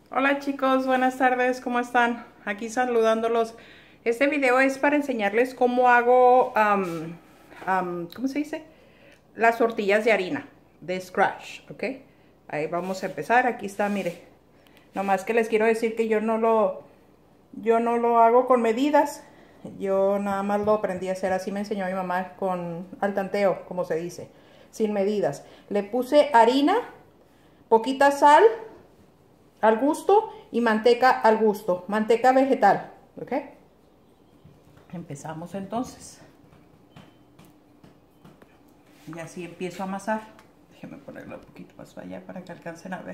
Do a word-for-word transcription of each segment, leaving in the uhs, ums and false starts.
Hola chicos, buenas tardes, ¿cómo están? Aquí saludándolos. Este video es para enseñarles cómo hago, um, um, ¿cómo se dice? Las tortillas de harina, de scratch, ¿ok? Ahí vamos a empezar, aquí está, mire. Nomás que les quiero decir que yo no lo, yo no lo hago con medidas. Yo nada más lo aprendí a hacer, así me enseñó mi mamá, con al tanteo, como se dice, sin medidas. Le puse harina, poquita sal al gusto y manteca al gusto, manteca vegetal, ¿ok? Empezamos entonces. Y así empiezo a amasar. Déjenme ponerlo un poquito más allá para que alcancen a ver.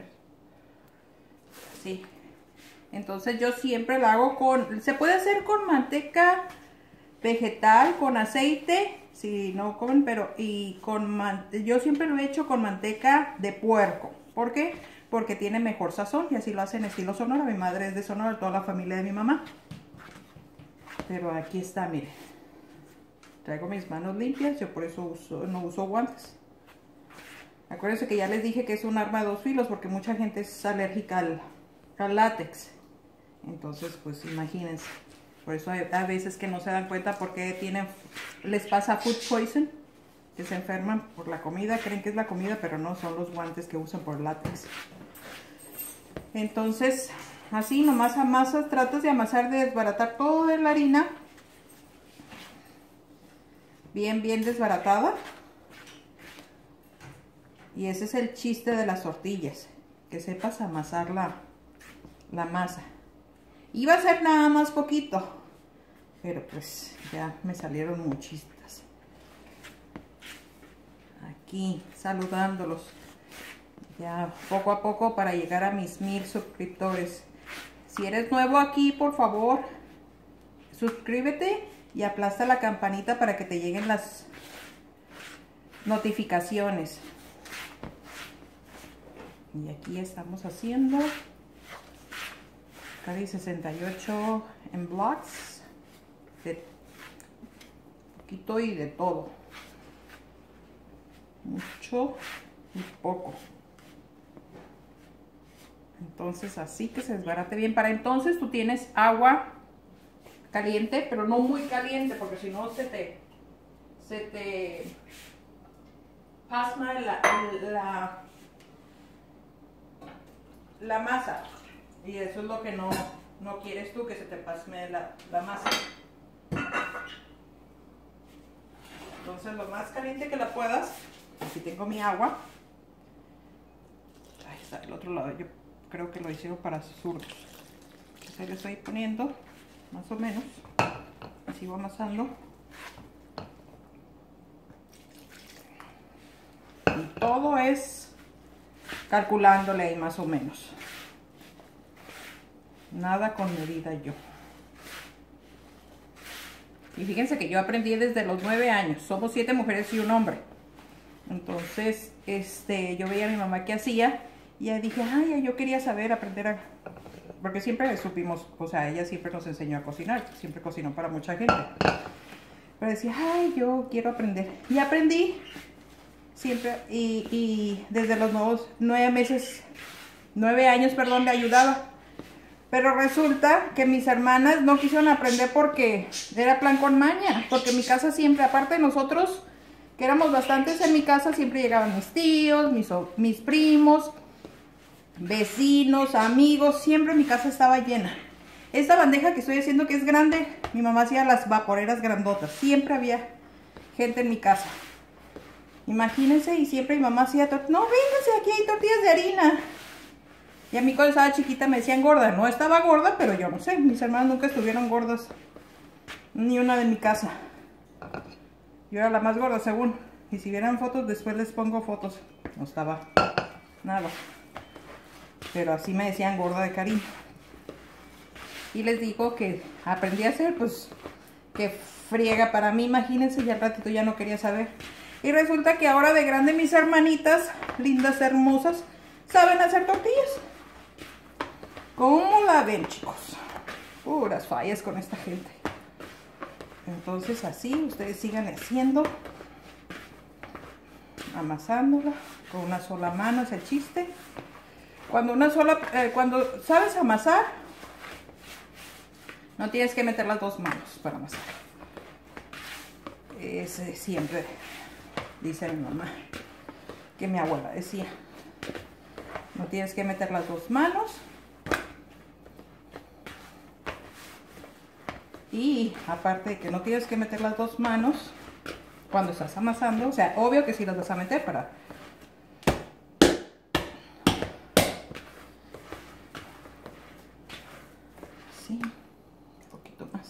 Así. Entonces yo siempre lo hago con, se puede hacer con manteca vegetal, con aceite, si no comen, pero y con, yo siempre lo he hecho con manteca de puerco. ¿Por qué? Porque tiene mejor sazón y así lo hacen estilo Sonora. Mi madre es de Sonora, toda la familia de mi mamá. Pero aquí está, mire. Traigo mis manos limpias, yo por eso uso, no uso guantes. Acuérdense que ya les dije que es un arma de dos filos porque mucha gente es alérgica al, al látex. Entonces, pues imagínense. Por eso hay a veces que no se dan cuenta porque tienen, les pasa food poison, que se enferman por la comida, creen que es la comida, pero no, son los guantes que usan por látex. Entonces, así nomás amasas, tratas de amasar, de desbaratar todo de la harina. Bien, bien desbaratada. Y ese es el chiste de las tortillas, que sepas amasar la, la masa. Iba a ser nada más poquito, pero pues ya me salieron muchísimas. Aquí saludándolos. Ya poco a poco para llegar a mis mil suscriptores. Si eres nuevo aquí, por favor, suscríbete y aplasta la campanita para que te lleguen las notificaciones. Y aquí estamos haciendo casi sesenta y ocho en blocks, de poquito y de todo, mucho y poco. Entonces así que se desbarate bien. Para entonces tú tienes agua caliente, pero no muy caliente, porque si no se te se te pasma la, la, la masa. Y eso es lo que no, no quieres tú, que se te pasme la, la masa. Entonces lo más caliente que la puedas. Aquí tengo mi agua. Ahí está el otro lado. Yo creo que lo hicieron para zurdos. Entonces le estoy poniendo más o menos. Sigo amasando. Y todo es calculándole ahí más o menos. Nada con medida yo. Y fíjense que yo aprendí desde los nueve años. Somos siete mujeres y un hombre. Entonces, este, yo veía a mi mamá que hacía. Y ya dije, ay, yo quería saber, aprender a... Porque siempre supimos, o sea, ella siempre nos enseñó a cocinar. Siempre cocinó para mucha gente. Pero decía, ay, yo quiero aprender. Y aprendí. Siempre. Y, y desde los nuevos nueve meses, nueve años, perdón, le ayudaba. Pero resulta que mis hermanas no quisieron aprender porque era plan con maña. Porque en mi casa siempre, aparte de nosotros, que éramos bastantes en mi casa, siempre llegaban mis tíos, mis, mis primos, vecinos, amigos. Siempre mi casa estaba llena. Esta bandeja que estoy haciendo, que es grande, mi mamá hacía las vaporeras grandotas. Siempre había gente en mi casa. Imagínense, y siempre mi mamá hacía tortillas. No, vénganse, aquí hay tortillas de harina. Y a mí cuando estaba chiquita me decían gorda. No estaba gorda, pero yo no sé. Mis hermanas nunca estuvieron gordas. Ni una de mi casa. Yo era la más gorda, según. Y si vieran fotos, después les pongo fotos. No estaba nada. Pero así me decían gorda de cariño. Y les digo que aprendí a hacer, pues, que friega para mí. Imagínense, ya al ratito ya no quería saber. Y resulta que ahora de grande mis hermanitas, lindas, hermosas, saben hacer tortillas. ¿Cómo la ven, chicos? Puras fallas con esta gente. Entonces así, ustedes sigan haciendo. Amasándola con una sola mano, es el chiste. Cuando una sola, eh, cuando sabes amasar, no tienes que meter las dos manos para amasar. Es eh, siempre, dice mi mamá, que mi abuela decía, no tienes que meter las dos manos. Y aparte de que no tienes que meter las dos manos cuando estás amasando, o sea, obvio que sí las vas a meter para... Sí, un poquito más.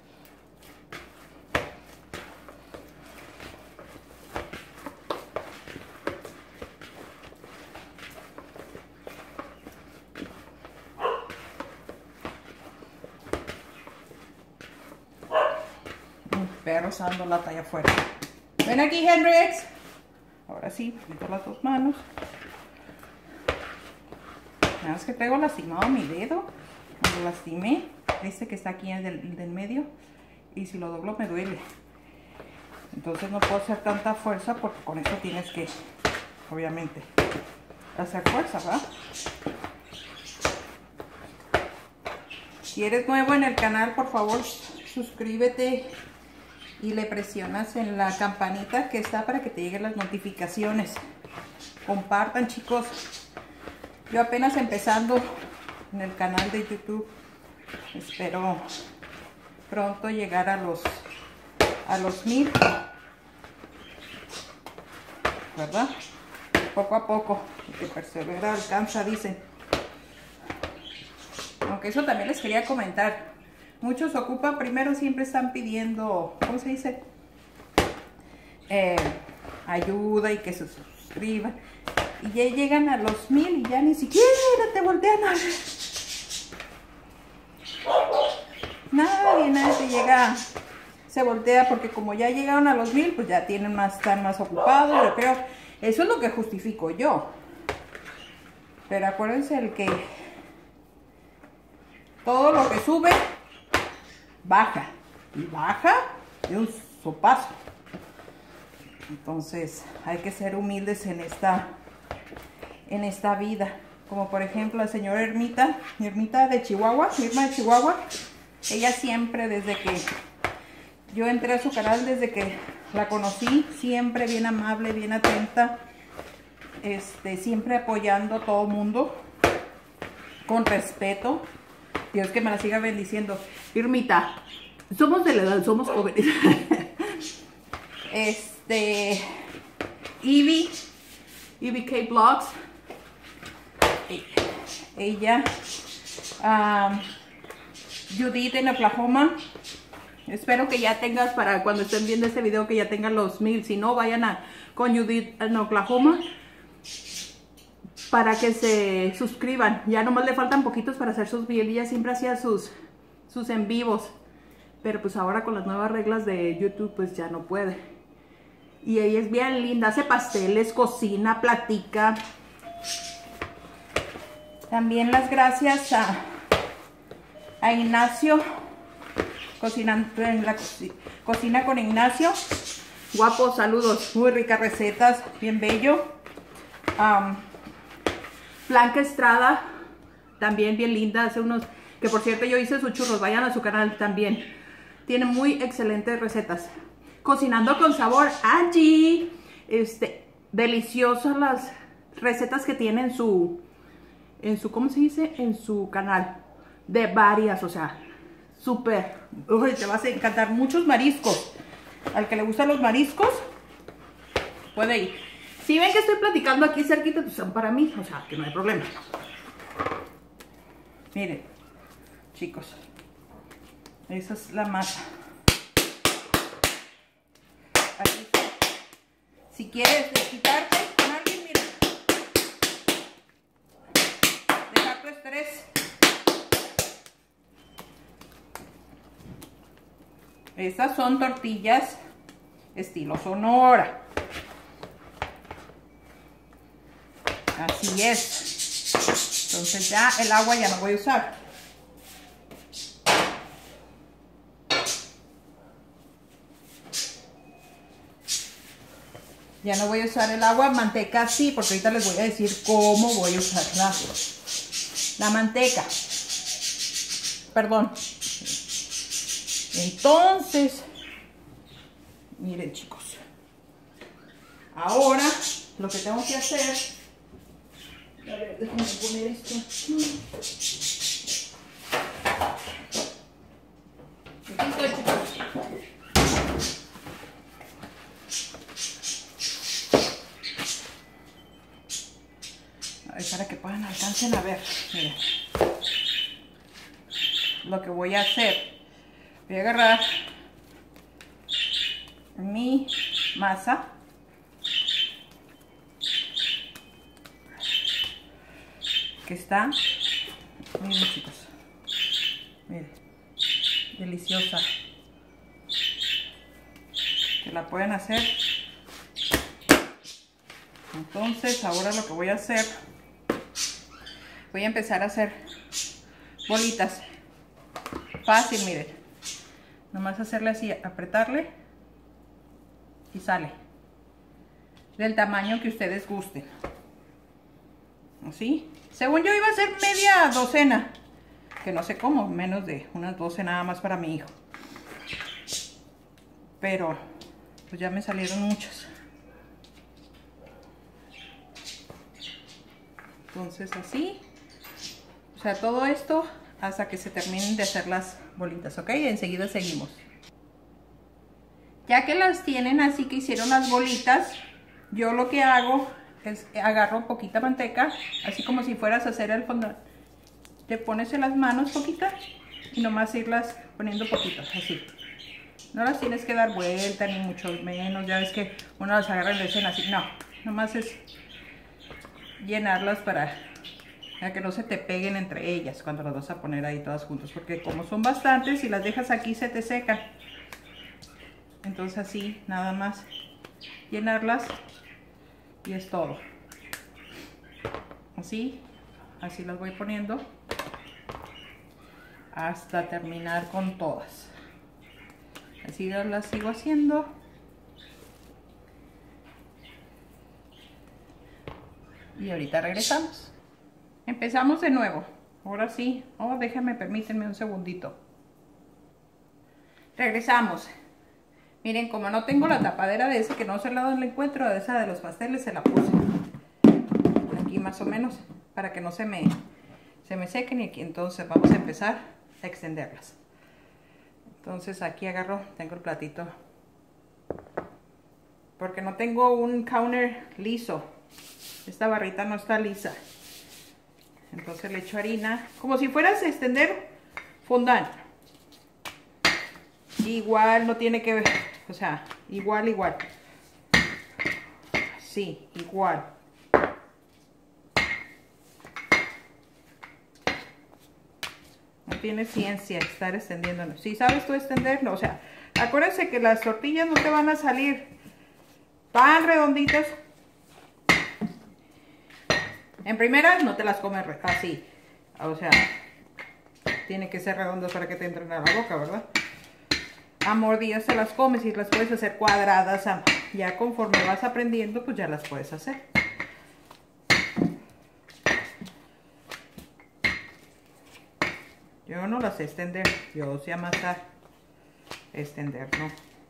Perro usando la talla afuera. Ven aquí, Hendrix. Ahora sí, meto las dos manos. Nada más que traigo lastimado mi dedo. Me lo lastimé. Este que está aquí en el del medio. Y si lo doblo me duele. Entonces no puedo hacer tanta fuerza porque con esto tienes que, obviamente, hacer fuerza, ¿verdad? Si eres nuevo en el canal, por favor, suscríbete. Y le presionas en la campanita que está para que te lleguen las notificaciones. Compartan, chicos. Yo apenas empezando en el canal de YouTube. Espero pronto llegar a los a los mil. ¿Verdad? Poco a poco. El que persevera alcanza, dicen. Aunque eso también les quería comentar. Muchos ocupan, primero siempre están pidiendo, ¿cómo se dice? Eh, ayuda y que se suscriban. Y ya llegan a los mil y ya ni siquiera te voltean a ver. Nadie, nadie te llega, se voltea porque como ya llegaron a los mil, pues ya tienen más, están más ocupados, yo creo. Eso es lo que justifico yo. Pero acuérdense el que todo lo que sube baja y baja de un sopazo. Entonces hay que ser humildes en esta en esta vida, como por ejemplo la señora Ermita Ermita de Chihuahua, Irma de Chihuahua. Ella siempre, desde que yo entré a su canal, desde que la conocí, siempre bien amable, bien atenta, este siempre apoyando a todo el mundo con respeto. Dios que me la siga bendiciendo. Irmita, somos de la edad, somos jóvenes. Este, Ivy, Ivy K Blogs, ella, um, Judith en Oklahoma. Espero que ya tengas, para cuando estén viendo este video, que ya tengan los mil. Si no, vayan a con Judith en Oklahoma para que se suscriban. Ya nomás le faltan poquitos para hacer sus videos. Ella siempre hacía sus, sus en vivos. Pero pues ahora con las nuevas reglas de YouTube pues ya no puede. Y ella es bien linda. Hace pasteles, cocina, platica. También las gracias a, a Ignacio. Cocinando en la co cocina con Ignacio. Guapo, saludos. Muy ricas recetas. Bien bello. Um, Blanca Estrada, también bien linda, hace unos, que por cierto yo hice sus churros, vayan a su canal también, tiene muy excelentes recetas. Cocinando con Sabor, allí, este, deliciosas las recetas que tiene en su, en su, ¿cómo se dice? En su canal, de varias, o sea, súper, uy, te vas a encantar, muchos mariscos, al que le gustan los mariscos, puede ir. Si ven que estoy platicando aquí cerquita, pues son para mí, o sea, que no hay problema. Miren, chicos, esa es la masa. Aquí está. Si quieres desquitarte con alguien, mira, dejar tu estrés. Estas son tortillas estilo Sonora. Así es. Entonces ya el agua ya no voy a usar. Ya no voy a usar el agua, manteca sí, porque ahorita les voy a decir cómo voy a usar la, la manteca. Perdón. Entonces, miren chicos, ahora lo que tengo que hacer, a ver, déjenme poner esto. Aquí estoy, chicos. A ver, para que puedan alcancen a ver, miren. Lo que voy a hacer. Voy a agarrar mi masa que está, miren chicos, miren, deliciosa, que la pueden hacer. Entonces ahora lo que voy a hacer, voy a empezar a hacer bolitas. Fácil, miren. Nomás hacerle así, apretarle y sale. Del tamaño que ustedes gusten. Así. Según yo iba a ser media docena. Que no sé cómo, menos de unas doce nada más para mi hijo. Pero, pues ya me salieron muchas. Entonces así. O sea, todo esto hasta que se terminen de hacer las bolitas, ¿ok? Enseguida seguimos. Ya que las tienen así, que hicieron las bolitas, yo lo que hago es agarro poquita manteca, así como si fueras a hacer el fondant. Te pones en las manos poquita y nomás irlas poniendo poquitas, así. No las tienes que dar vuelta, ni mucho menos. Ya ves que uno las agarra y le hacen así. No, nomás es llenarlas para... para que no se te peguen entre ellas cuando las vas a poner ahí todas juntas, porque como son bastantes, si las dejas aquí se te secan. Entonces así, nada más llenarlas y es todo. Así, así las voy poniendo hasta terminar con todas. Así las sigo haciendo. Y ahorita regresamos. Empezamos de nuevo. Ahora sí. Oh, déjenme, permítanme un segundito. Regresamos. Miren, como no tengo la tapadera de ese, que no sé la dónde la encuentro, de esa de los pasteles, se la puse aquí más o menos, para que no se me, se me sequen. Y aquí entonces vamos a empezar a extenderlas. Entonces aquí agarro, tengo el platito, porque no tengo un counter liso. Esta barrita no está lisa. Entonces le echo harina, como si fueras a extender fondant. Igual no tiene que ver, o sea, igual, igual. Sí, igual. No tiene ciencia estar extendiéndolo. Si sabes tú extenderlo, o sea, acuérdense que las tortillas no te van a salir tan redonditas. En primera no te las comes así, o sea, tiene que ser redondas para que te entren a la boca, ¿verdad? A mordidas te las comes y las puedes hacer cuadradas. Ya conforme vas aprendiendo, pues ya las puedes hacer. Yo no las sé extender, yo sé amasar. Extender, no.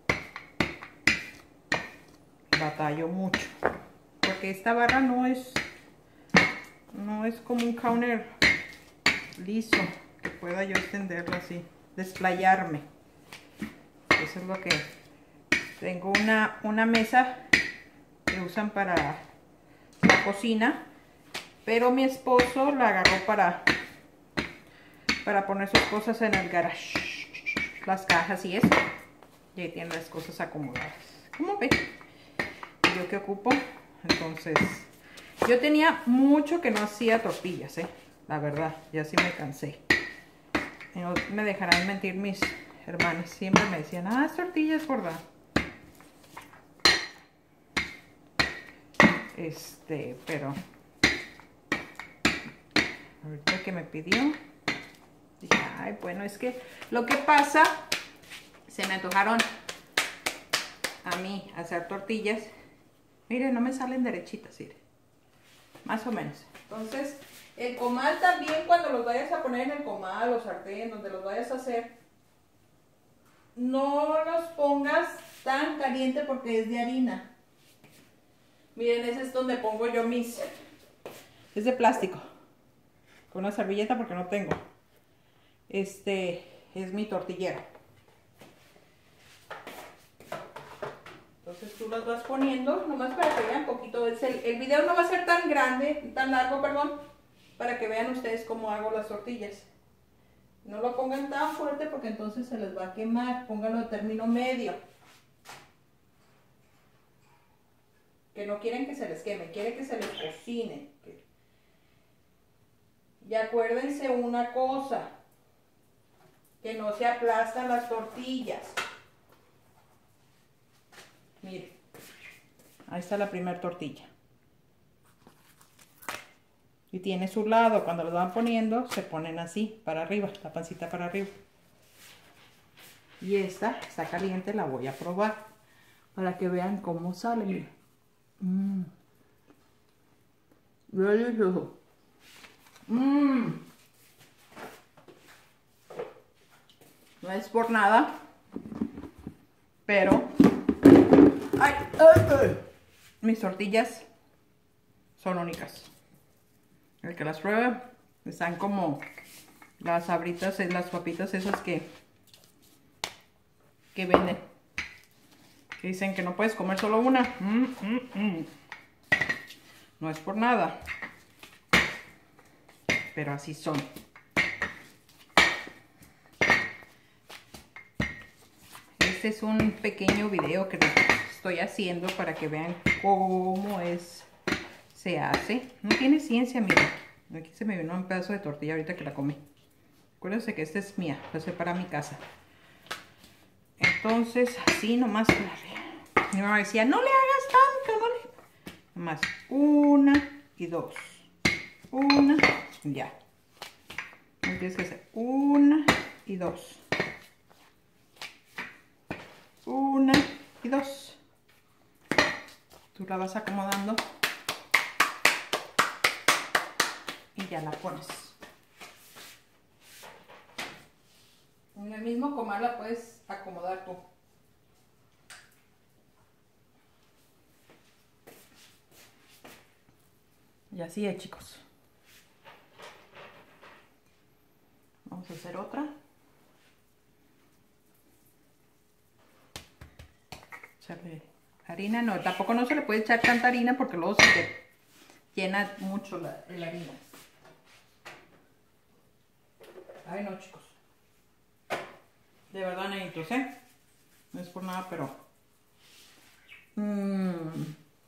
Batallo mucho. Porque esta barra no es, no es como un counter liso, que pueda yo extenderlo así, desplayarme. Eso es lo que... Tengo una, una mesa que usan para la cocina, pero mi esposo la agarró para, para poner sus cosas en el garage. Las cajas y eso. Y ahí tiene las cosas acomodadas. ¿Cómo ven? ¿Yo qué ocupo? Entonces, yo tenía mucho que no hacía tortillas, ¿eh? La verdad, ya sí me cansé. No me dejarán mentir mis hermanas. Siempre me decían, ah, tortillas, gorda. Este, pero ahorita que me pidió, dije, ay, bueno, es que lo que pasa, se me antojaron a mí hacer tortillas Miren, no me salen derechitas, miren. Más o menos. Entonces, el comal también, cuando los vayas a poner en el comal o sartén, donde los vayas a hacer, no los pongas tan caliente porque es de harina. Miren, ese es donde pongo yo mis... Es de plástico. Con una servilleta porque no tengo. Este es mi tortillero. Entonces tú las vas poniendo, nomás para que vean un poquito. El, el video no va a ser tan grande, tan largo, perdón, para que vean ustedes cómo hago las tortillas. No lo pongan tan fuerte porque entonces se les va a quemar. Pónganlo de término medio. Que no quieren que se les queme, quieren que se les cocine. Y acuérdense una cosa, que no se aplastan las tortillas. Miren, ahí está la primera tortilla. Y tiene su lado, cuando lo van poniendo, se ponen así, para arriba, la pancita para arriba. Y esta está caliente, la voy a probar, para que vean cómo sale, miren. Mmm. Delicioso. Mmm. No es por nada, pero ay, ay, ay. Mis tortillas son únicas. El que las pruebe, están como las sabritas, las papitas esas que que venden, que dicen que no puedes comer solo una. Mm, mm, mm. No es por nada, pero así son. Este es un pequeño video que estoy haciendo para que vean cómo es, se hace. No tiene ciencia, miren. Aquí se me vino un pedazo de tortilla ahorita que la comí. Acuérdense que esta es mía, la sé para mi casa. Entonces, así nomás. Mi mamá decía, no le hagas tanto, no le... Nomás una y dos. Una, ya. No tienes que hacer una y dos. Una y dos. Tú la vas acomodando y ya la pones. En el mismo comal la puedes acomodar tú. Y así es, chicos. Vamos a hacer otra. Echarle harina, no, tampoco no se le puede echar tanta harina porque luego se te llena mucho la, la harina. Ay, no, chicos. De verdad, nenitos, ¿eh? No es por nada, pero... Mmm.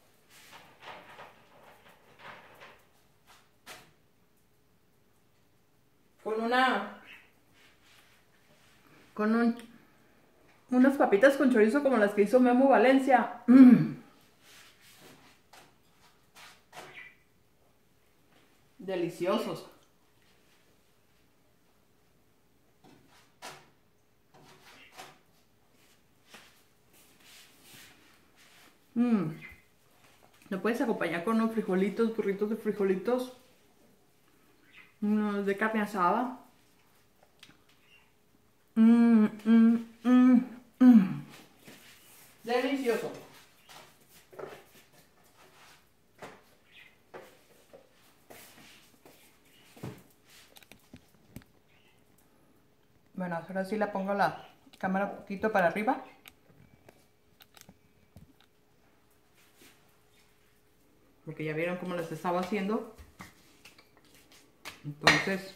Con una... Con un... Unas papitas con chorizo como las que hizo Memo Valencia. Mm. Deliciosos. Mm. Lo puedes acompañar con unos frijolitos, burritos de frijolitos. Unos de carne asada. Mmm, mmm, mmm, mmm. Delicioso. Bueno, ahora sí la pongo la cámara un poquito para arriba. Porque ya vieron cómo les estaba haciendo. Entonces,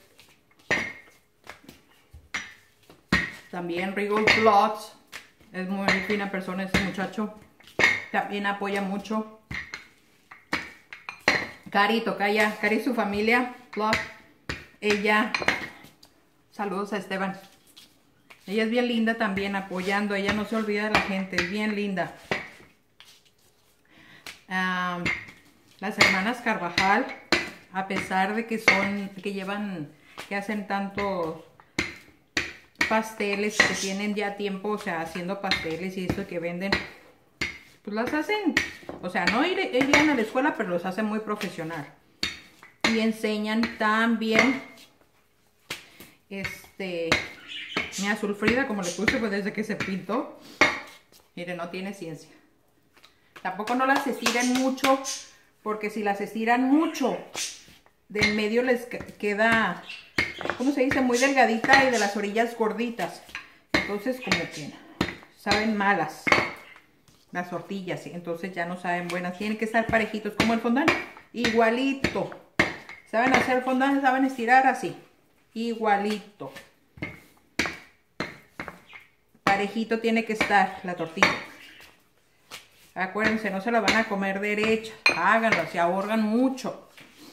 también Regal Vlogs es muy fina persona este muchacho. También apoya mucho. Cari, tocaya, Cari y su familia, Vlog. Ella, saludos a Esteban. Ella es bien linda también, apoyando. Ella no se olvida de la gente, es bien linda. Um, las hermanas Carvajal, a pesar de que son, que llevan, que hacen tantos pasteles, que tienen ya tiempo, o sea, haciendo pasteles y esto que venden, pues las hacen, o sea, no irían a la escuela, pero los hacen muy profesional. Y enseñan también, este, mi azul Frida, como le puse, pues desde que se pintó. Miren, no tiene ciencia. Tampoco no las estiren mucho, porque si las estiran mucho, de en medio les queda, ¿cómo se dice? Muy delgadita y de las orillas gorditas. Entonces como que saben malas las tortillas, entonces ya no saben buenas. Tienen que estar parejitos, como el fondant, igualito. Saben hacer fondant, saben estirar así, igualito. Parejito tiene que estar la tortilla. Acuérdense, no se la van a comer derecha. Háganlo, se ahorran mucho.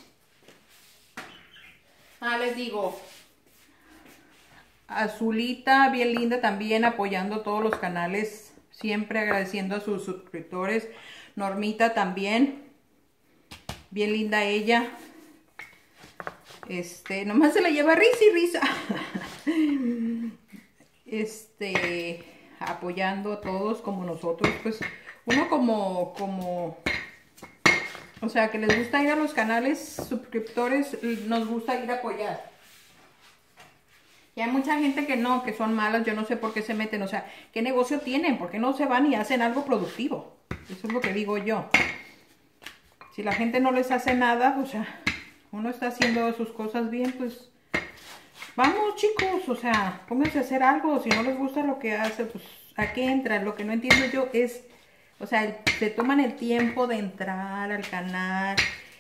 Ah, les digo, Azulita, bien linda también, apoyando todos los canales, siempre agradeciendo a sus suscriptores. Normita también, bien linda ella. Este, nomás se la lleva risa y risa. Este, apoyando a todos como nosotros, pues, uno como, como, o sea, que les gusta ir a los canales suscriptores, nos gusta ir a apoyar. Y hay mucha gente que no, que son malas, yo no sé por qué se meten, o sea, ¿qué negocio tienen? ¿Por qué no se van y hacen algo productivo? Eso es lo que digo yo. Si la gente no les hace nada, o sea, uno está haciendo sus cosas bien, pues, vamos chicos, o sea, pónganse a hacer algo. Si no les gusta lo que hace, pues, ¿a qué entran? Lo que no entiendo yo es, o sea, se toman el tiempo de entrar al canal,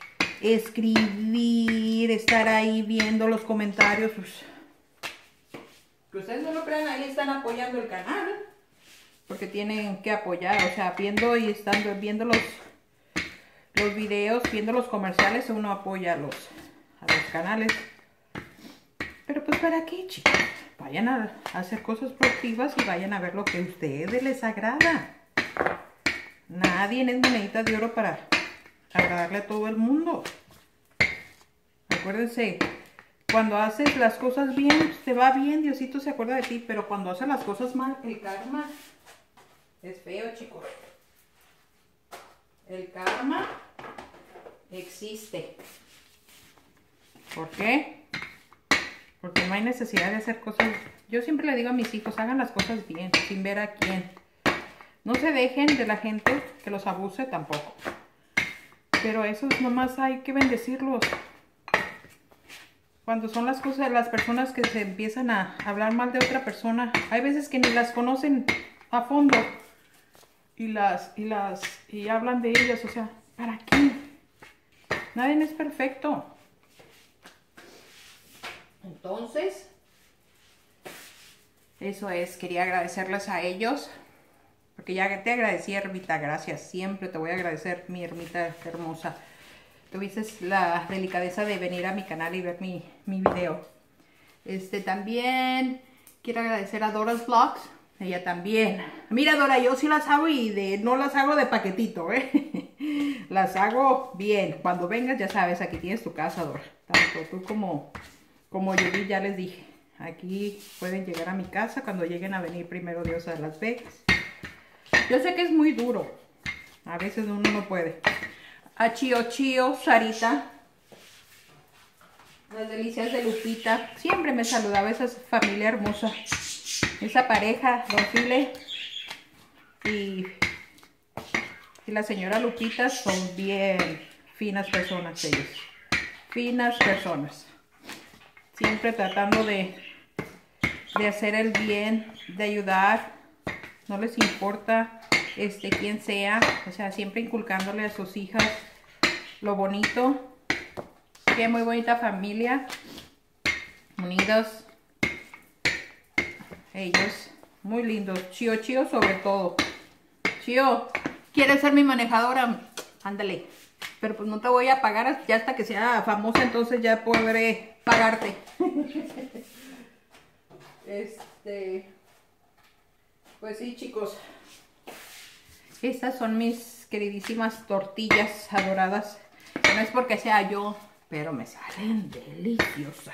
escribir, estar ahí viendo los comentarios, pues, que ustedes no lo crean, ahí están apoyando el canal, porque tienen que apoyar, o sea, viendo y estando viendo los, los videos, viendo los comerciales, uno apoya a los, a los canales. Pero pues, ¿para qué, chicos? Vayan a, a hacer cosas productivas y vayan a ver lo que a ustedes les agrada. Nadie es monedita de oro para agradarle a todo el mundo. Acuérdense, cuando haces las cosas bien, te va bien, Diosito se acuerda de ti, pero cuando haces las cosas mal, el karma es feo, chicos. El karma existe. ¿Por qué? Porque no hay necesidad de hacer cosas. Yo siempre le digo a mis hijos, hagan las cosas bien, sin ver a quién. No se dejen de la gente que los abuse tampoco. Pero esos nomás hay que bendecirlos. Cuando son las cosas, las personas que se empiezan a hablar mal de otra persona, hay veces que ni las conocen a fondo y las y las y hablan de ellas, o sea, ¿para qué? Nadie es perfecto. Entonces, eso es, quería agradecerles a ellos, porque ya te agradecí, Hermita, gracias, siempre te voy a agradecer, mi Hermita hermosa. Tuviste la delicadeza de venir a mi canal y ver mi, mi video. Este, también quiero agradecer a Dora's Vlogs. Ella también. Mira, Dora, yo sí las hago y de, no las hago de paquetito, ¿eh? Las hago bien. Cuando vengas, ya sabes, aquí tienes tu casa, Dora. Tanto tú como, como yo ya les dije. Aquí pueden llegar a mi casa cuando lleguen a venir primero Dios a Las Vegas. Yo sé que es muy duro. A veces uno no puede. A Chio Chio, Sarita, las delicias de Lupita, siempre me saludaba esa familia hermosa, esa pareja, Don File y, y la señora Lupita, son bien finas personas ellos, finas personas, siempre tratando de, de hacer el bien, de ayudar, no les importa este quién sea, o sea, siempre inculcándole a sus hijas lo bonito, que muy bonita familia, unidos, ellos, muy lindos. Chio Chio sobre todo. Chio, ¿quieres ser mi manejadora? Ándale, pero pues no te voy a pagar ya hasta que sea famosa, entonces ya podré pagarte. Este, pues sí, chicos. Estas son mis queridísimas tortillas adoradas. No es porque sea yo, pero me salen deliciosas.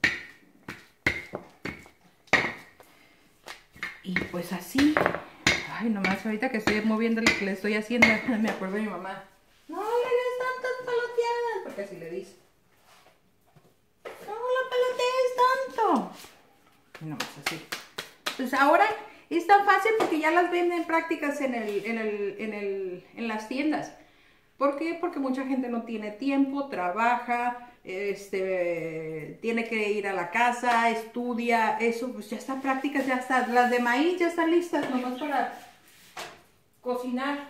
Y pues así. Ay, nomás ahorita que estoy moviendo lo que le estoy haciendo, me acuerdo de mi mamá. No le des tantas paloteadas, porque así le dice. No la palotees tanto. Y nomás así. Pues ahora es tan fácil porque ya las venden prácticas en, el, en, el, en, el, en las tiendas. ¿Por qué? Porque mucha gente no tiene tiempo, trabaja, este, tiene que ir a la casa, estudia, eso, pues ya están prácticas, ya están. Las de maíz ya están listas, nomás para cocinar.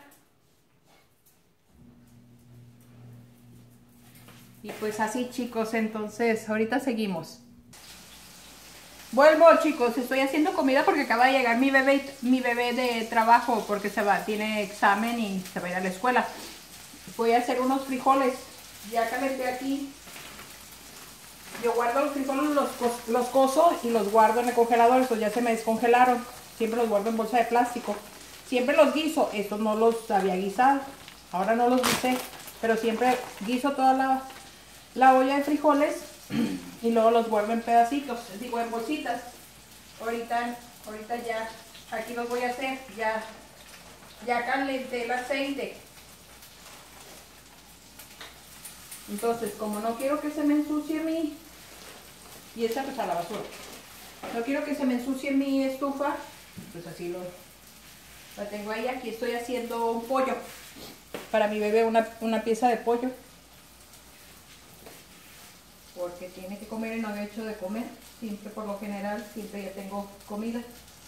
Y pues así, chicos, entonces ahorita seguimos. Vuelvo, chicos, estoy haciendo comida porque acaba de llegar mi bebé, mi bebé de trabajo porque se va, tiene examen y se va a ir a la escuela. Voy a hacer unos frijoles. Ya calenté aquí. Yo guardo los frijoles, los, los cozo y los guardo en el congelador. Estos ya se me descongelaron. Siempre los guardo en bolsa de plástico. Siempre los guiso. Estos no los había guisado. Ahora no los guisé. Pero siempre guiso toda la, la olla de frijoles. Y luego los vuelvo en pedacitos, digo en bolsitas. Ahorita, ahorita ya, aquí los voy a hacer, ya, ya calenté el aceite. Entonces, como no quiero que se me ensucie mi, y esta pues a la basura, no quiero que se me ensucie mi estufa, pues así lo, la tengo ahí. Aquí estoy haciendo un pollo, para mi bebé una, una pieza de pollo. Porque tiene que comer y no había hecho de comer. Siempre, por lo general, siempre ya tengo comida.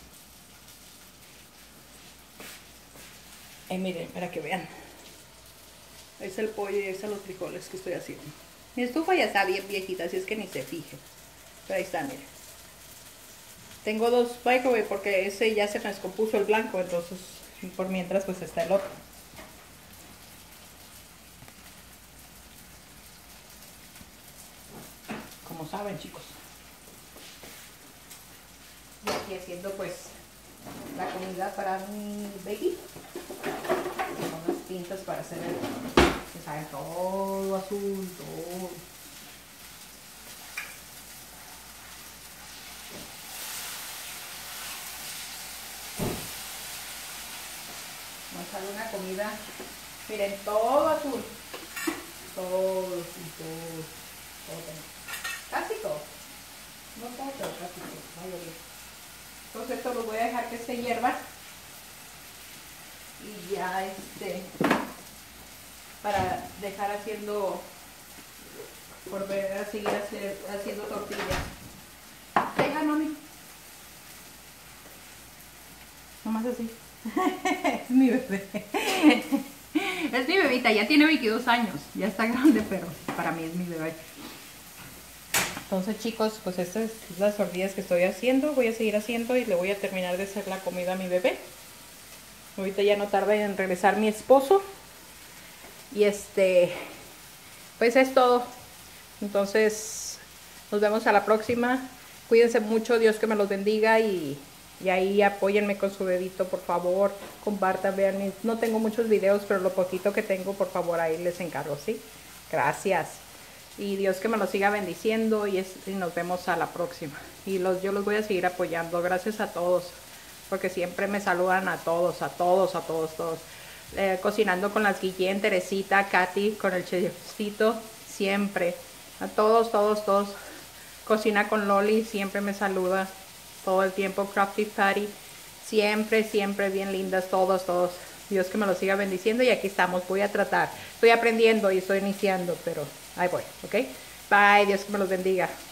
Y miren, para que vean. Ahí está el pollo y ahí están los frijoles que estoy haciendo. Mi estufa ya está bien viejita, así es que ni se fije. Pero ahí está, miren. Tengo dos microwave porque ese ya se me descompuso el blanco, entonces por mientras pues está el otro. Como saben, chicos, y aquí haciendo pues la comida para mi baby, con unas pintas para hacer el, que sabe, todo azul, todo. Vamos a hacer una comida, miren, todo azul, todo azul, todo, todo tenemos. Casi todo. No todo, pero casi todo. Mayoría. Entonces esto lo voy a dejar que se hierva. Y ya este. Para dejar haciendo. Volver a seguir hacer, haciendo tortillas. Deja, mami. Nomás así. Es mi bebé. Es mi bebita. Ya tiene veintidós años. Ya está grande, pero para mí es mi bebé. Entonces, chicos, pues estas son las tortillas que estoy haciendo. Voy a seguir haciendo y le voy a terminar de hacer la comida a mi bebé. Ahorita ya no tarda en regresar mi esposo. Y este, pues es todo. Entonces, nos vemos a la próxima. Cuídense mucho, Dios que me los bendiga. Y, y ahí apóyenme con su dedito, por favor. Compartan, vean. Mis, no tengo muchos videos, pero lo poquito que tengo, por favor, ahí les encargo, ¿sí? Gracias. Y Dios que me los siga bendiciendo y, es, y nos vemos a la próxima. Y los, yo los voy a seguir apoyando. Gracias a todos, porque siempre me saludan a todos, a todos, a todos, todos. Eh, cocinando con las Guillén, Teresita, Katy, con el chefcito, siempre. A todos, todos, todos. Cocina con Loli, siempre me saluda. Todo el tiempo, Crafty Patty. Siempre, siempre bien lindas, todos, todos. Dios que me los siga bendiciendo y aquí estamos. Voy a tratar. Estoy aprendiendo y estoy iniciando, pero ahí voy, ¿ok? Bye, Dios que me los bendiga.